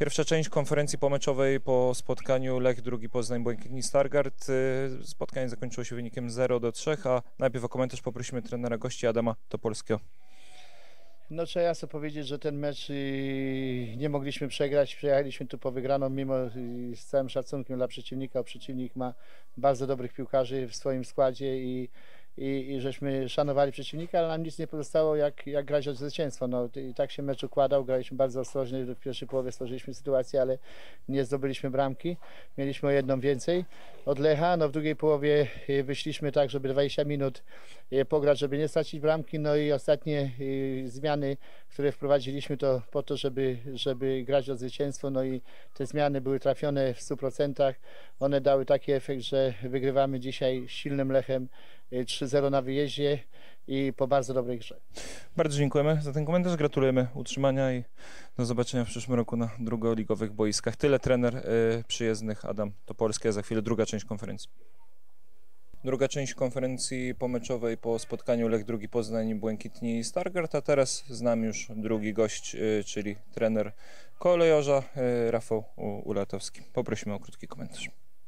Pierwsza część konferencji pomeczowej po spotkaniu Lech, drugi Poznań, Błękitni Stargard. Spotkanie zakończyło się wynikiem 0-3, a najpierw o komentarz poprosimy trenera gości Adama Topolskiego. No trzeba jasno powiedzieć, że ten mecz nie mogliśmy przegrać. Przyjechaliśmy tu po wygraną, mimo z całym szacunkiem dla przeciwnika. Przeciwnik ma bardzo dobrych piłkarzy w swoim składzie i żeśmy szanowali przeciwnika, ale nam nic nie pozostało jak grać o zwycięstwo. No, i tak się mecz układał, graliśmy bardzo ostrożnie, w pierwszej połowie stworzyliśmy sytuację, ale nie zdobyliśmy bramki. Mieliśmy o jedną więcej od Lecha. No, w drugiej połowie wyszliśmy tak, żeby 20 minut pograć, żeby nie stracić bramki. No i ostatnie zmiany, które wprowadziliśmy, to po to, żeby grać o zwycięstwo. No i te zmiany były trafione w 100%. One dały taki efekt, że wygrywamy dzisiaj z silnym Lechem 3-0 na wyjeździe i po bardzo dobrej grze. Bardzo dziękujemy za ten komentarz, gratulujemy utrzymania i do zobaczenia w przyszłym roku na drugoligowych boiskach. Tyle trener przyjezdnych Adam Topolski, a za chwilę druga część konferencji. Druga część konferencji pomeczowej po spotkaniu Lech, drugi Poznań, Błękitni Stargard, a teraz z nami już drugi gość, czyli trener Kolejorza, Rafał Ulatowski. Poprosimy o krótki komentarz.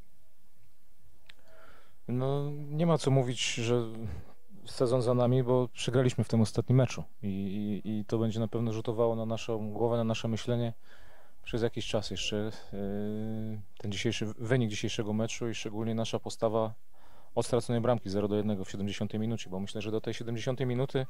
No, nie ma co mówić, że sezon za nami, bo przegraliśmy w tym ostatnim meczu i to będzie na pewno rzutowało na naszą głowę, na nasze myślenie przez jakiś czas jeszcze. Ten wynik dzisiejszego meczu i szczególnie nasza postawa od straconej bramki 0-1 w 70 minucie, bo myślę, że do tej 70 minuty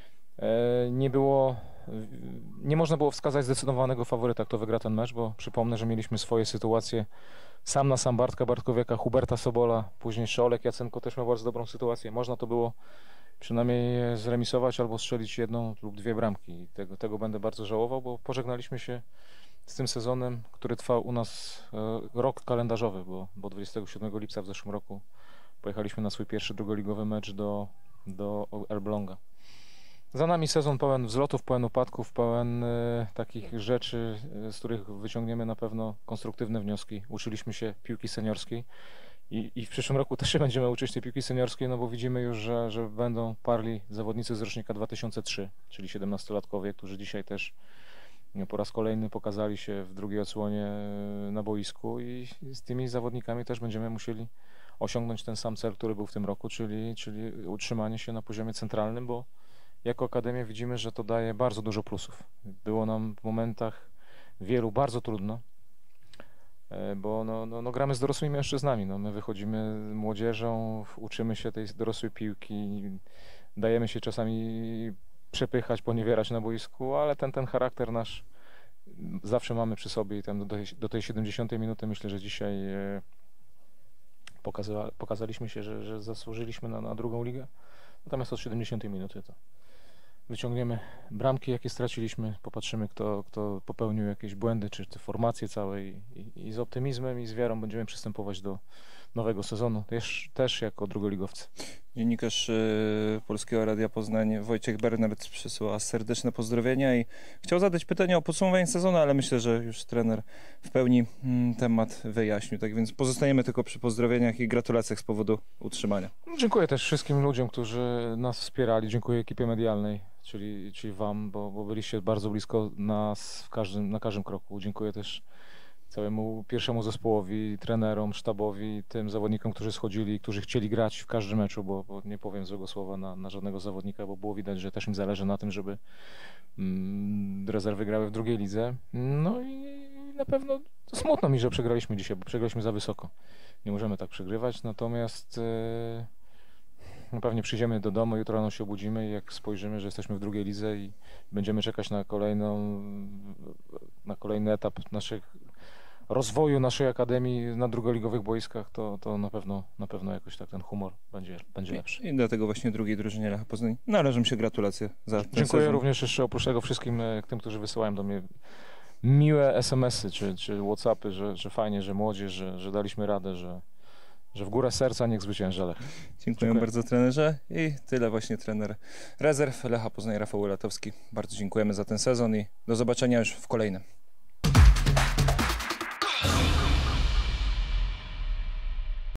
nie można było wskazać zdecydowanego faworyta, kto wygra ten mecz, bo przypomnę, że mieliśmy swoje sytuacje sam na sam Bartka Bartkowiaka, Huberta Sobola, później Olek Jacenko też miał bardzo dobrą sytuację. Można to było przynajmniej zremisować albo strzelić jedną lub dwie bramki. I tego będę bardzo żałował, bo pożegnaliśmy się z tym sezonem, który trwał u nas rok kalendarzowy, bo 27 lipca w zeszłym roku pojechaliśmy na swój pierwszy drugoligowy mecz do Elbląga. Za nami sezon pełen wzlotów, pełen upadków, pełen takich rzeczy, z których wyciągniemy na pewno konstruktywne wnioski. Uczyliśmy się piłki seniorskiej i w przyszłym roku też się będziemy uczyć tej piłki seniorskiej, no bo widzimy już, że będą parli zawodnicy z rocznika 2003, czyli 17-latkowie, którzy dzisiaj też po raz kolejny pokazali się w drugiej odsłonie na boisku i z tymi zawodnikami też będziemy musieli osiągnąć ten sam cel, który był w tym roku, czyli utrzymanie się na poziomie centralnym, bo jako Akademia widzimy, że to daje bardzo dużo plusów. Było nam w momentach wielu bardzo trudno, bo gramy z dorosłymi mężczyznami. My wychodzimy młodzieżą, uczymy się tej dorosłej piłki, dajemy się czasami przepychać, poniewierać na boisku, ale ten charakter nasz zawsze mamy przy sobie i do tej 70 minuty myślę, że dzisiaj pokazaliśmy się, że zasłużyliśmy na drugą ligę. Natomiast od 70 minuty to wyciągniemy bramki, jakie straciliśmy, popatrzymy, kto popełnił jakieś błędy, czy te formacje całe i z optymizmem i z wiarą będziemy przystępować do nowego sezonu, też jako drugoligowcy. Dziennikarz Polskiego Radia Poznań Wojciech Bernard przysyła serdeczne pozdrowienia i chciał zadać pytanie o podsumowanie sezonu, ale myślę, że już trener w pełni temat wyjaśnił. Tak więc pozostaniemy tylko przy pozdrowieniach i gratulacjach z powodu utrzymania. Dziękuję też wszystkim ludziom, którzy nas wspierali. Dziękuję ekipie medialnej, czyli Wam, bo byliście bardzo blisko nas na każdym kroku. Dziękuję też całemu pierwszemu zespołowi, trenerom, sztabowi, tym zawodnikom, którzy schodzili, którzy chcieli grać w każdym meczu, bo nie powiem złego słowa na żadnego zawodnika, bo było widać, że też im zależy na tym, żeby rezerwy grały w drugiej lidze. No i na pewno smutno mi, że przegraliśmy dzisiaj, bo przegraliśmy za wysoko. Nie możemy tak przegrywać, natomiast pewnie przyjdziemy do domu, jutro rano się obudzimy i jak spojrzymy, że jesteśmy w drugiej lidze i będziemy czekać na kolejny etap rozwoju naszej akademii na drugoligowych boiskach, to na pewno jakoś tak ten humor będzie lepszy. I dlatego właśnie drugiej drużynie Lecha Poznań należą się gratulacje za ten Dziękuję sezon. również jeszcze oprócz tego wszystkim tym, którzy wysyłają do mnie miłe SMS-y czy WhatsAppy, że fajnie, że młodzież, że daliśmy radę, że w górę serca niech zwycięży Lech. Dziękuję bardzo trenerze i tyle właśnie trener rezerw Lecha Poznań Rafał Ulatowski. Bardzo dziękujemy za ten sezon i do zobaczenia już w kolejnym.